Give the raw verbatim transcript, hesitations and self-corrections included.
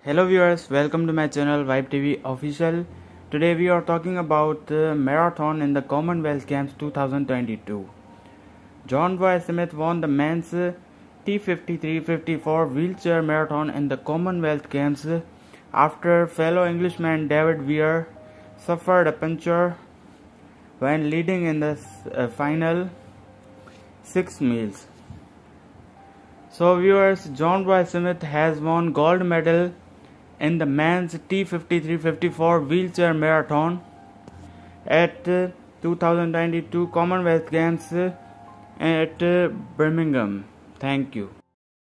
Hello viewers, welcome to my channel Vibe T V Official. Today we are talking about the marathon in the Commonwealth Games two thousand twenty-two. Johnboy Smith won the men's T fifty-three fifty-four wheelchair marathon in the Commonwealth Games after fellow Englishman David Weir suffered a puncture when leading in the uh, final six miles. So viewers, Johnboy Smith has won gold medal in the men's T fifty-three fifty-four wheelchair marathon at uh, two thousand twenty-two Commonwealth Games uh, at uh, Birmingham. Thank you.